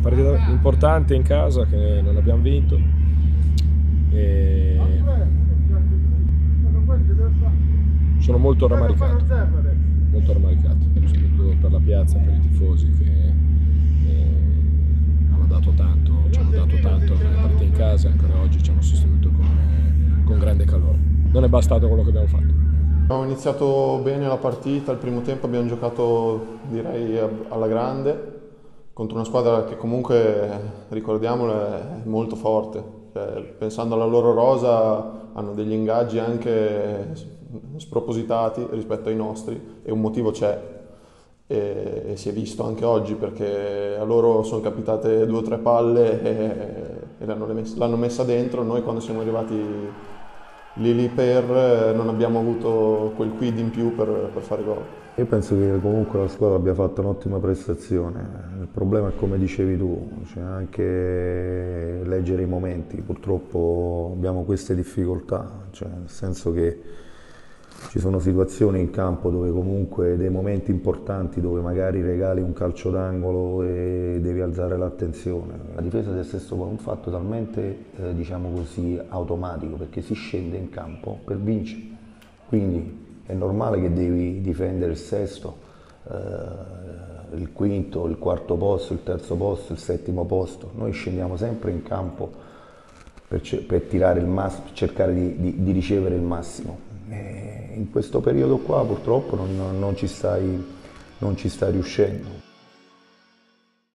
partita importante in casa che non abbiamo vinto e sono molto rammaricato, soprattutto per la piazza, per i tifosi che hanno dato tanto, ci hanno dato tanto nelle partite in casa e ancora oggi ci hanno sostenuto con grande calore. Non è bastato quello che abbiamo fatto. Abbiamo iniziato bene la partita, il primo tempo abbiamo giocato direi alla grande contro una squadra che comunque, ricordiamolo, è molto forte. Cioè, pensando alla loro rosa hanno degli ingaggi anche spropositati rispetto ai nostri e un motivo c'è e si è visto anche oggi perché a loro sono capitate 2 o 3 palle e l'hanno messa dentro. Noi quando siamo arrivati lì per non abbiamo avuto quel quid in più per fare gol. Io penso che comunque la squadra abbia fatto un'ottima prestazione, il problema è come dicevi tu, cioè anche leggere i momenti, purtroppo abbiamo queste difficoltà, cioè nel senso che ci sono situazioni in campo dove comunque dei momenti importanti dove magari regali un calcio d'angolo e devi alzare l'attenzione. La difesa si è stesso un fatto talmente diciamo così automatico perché si scende in campo per vincere, quindi è normale che devi difendere il sesto, il quinto, il quarto posto, il terzo posto, il settimo posto. Noi scendiamo sempre in campo per tirare il massimo, per cercare di ricevere il massimo. E in questo periodo qua purtroppo non ci stai riuscendo.